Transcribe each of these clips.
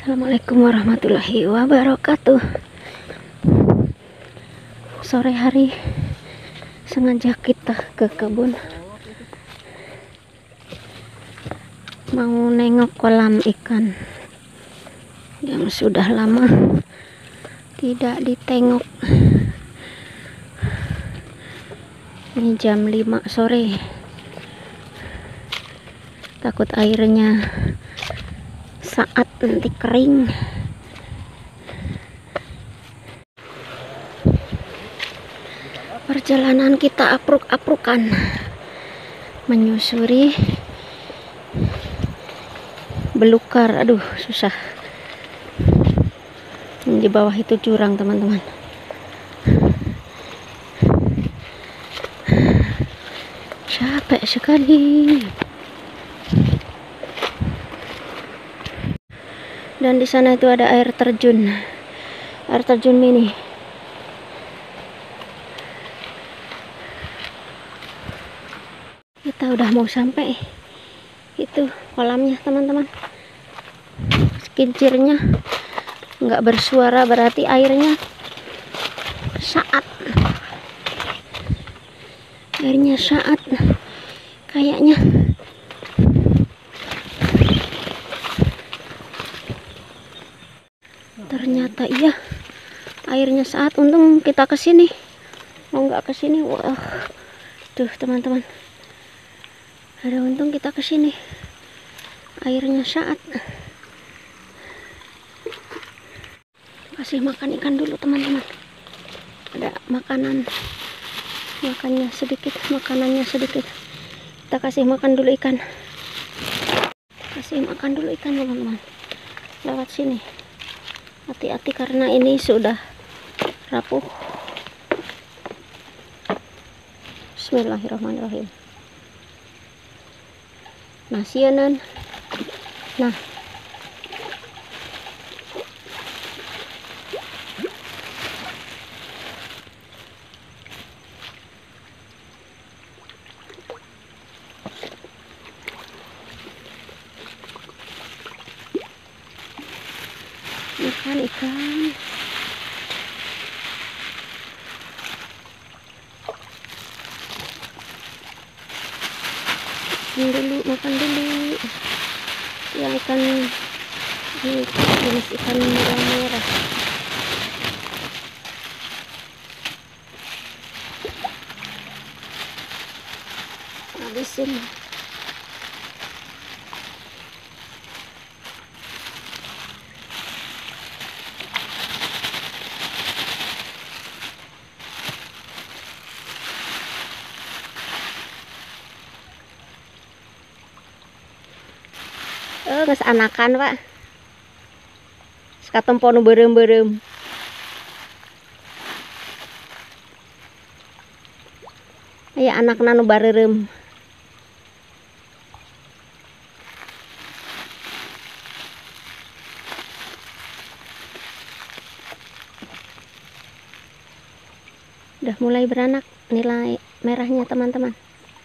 Assalamualaikum warahmatullahi wabarakatuh. Sore hari sengaja kita ke kebun, mau nengok kolam ikan yang sudah lama tidak ditengok. Ini jam 5 sore, takut airnya saat nanti kering. Perjalanan kita apruk-aprukan menyusuri belukar. Aduh, susah. Di bawah itu jurang, teman-teman. Capek sekali. Dan di sana itu ada air terjun mini. Kita udah mau sampai itu kolamnya, teman-teman. Kincirnya nggak bersuara, berarti airnya saat kayaknya. Ternyata iya, airnya saat. Untung kita kesini, mau nggak kesini, wah, tuh teman-teman, ada untung kita kesini, airnya saat. Kasih makan ikan dulu, teman-teman. Ada makanannya sedikit. Kita kasih makan dulu ikan. Teman-teman. Lewat sini. Hati-hati karena ini sudah rapuh. Bismillahirrahmanirrahim. Nah, sianan. Nah, makan ikan. Makan dulu. Ya, ikan ini jenis ikan merah. Habisin. Geus anakan, Pak. Sakatempo nu beureum-beureum. Aya anakna nu bareureum. Udah mulai beranak nilai merahnya, teman-teman.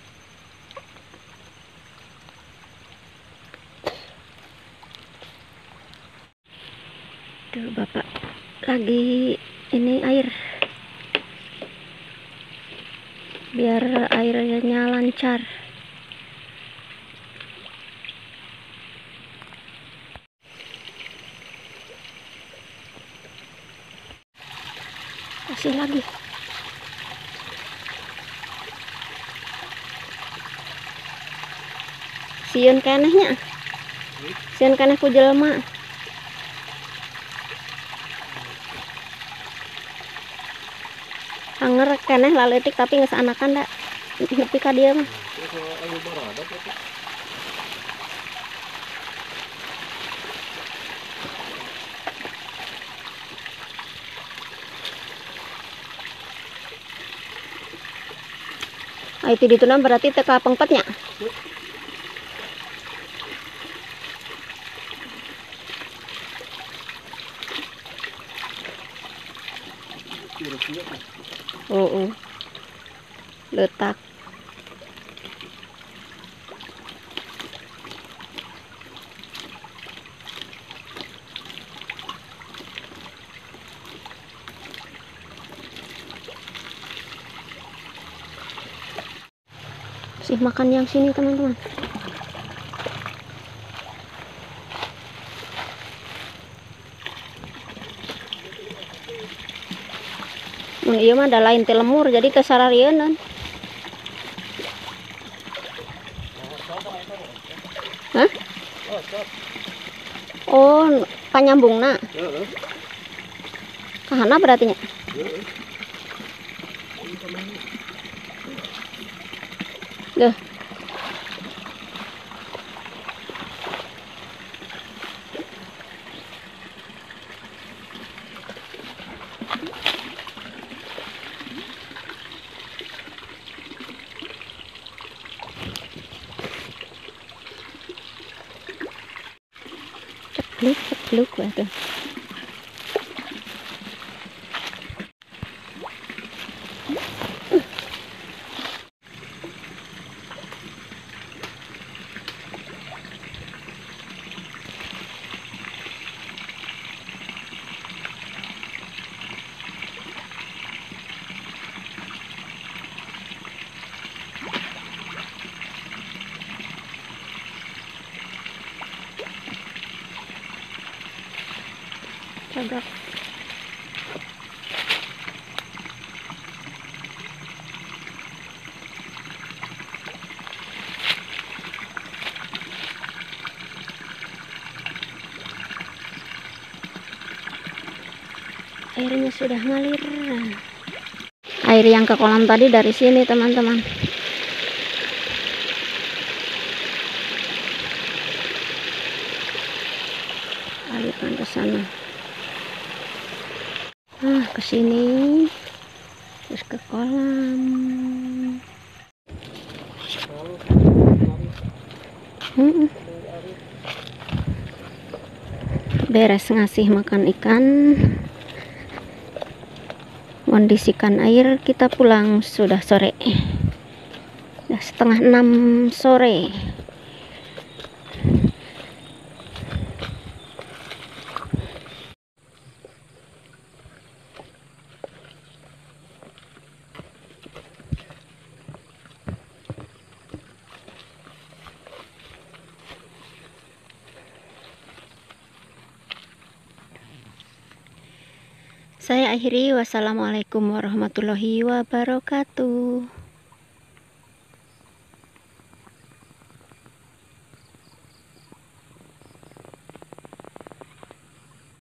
Tuh, Bapak lagi ini air, biar airnya lancar. Kasih lagi. Sieun kenehnya. Sieun keneh ku jelema. Anger keneh laletik tapi geus anakan da. Nepi ka dieu mah. Itu dituna berarti teka pengpetnya. Letak. Ngasih makan yang sini teman-teman. Iya mah ada lain telemur jadi kesararieun. Hah? Oh, panyambungna. Heeh. Kahana berarti nya. Duh. Cepluk tuh. Agak airnya sudah ngalir. Air yang ke kolam tadi dari sini teman-teman. Alirkan ke sana. Nah, ke sini terus ke kolam. Beres ngasih makan ikan, kondisikan air, kita pulang sudah sore. Udah 5:30 sore. Saya akhiri, wassalamualaikum warahmatullahi wabarakatuh.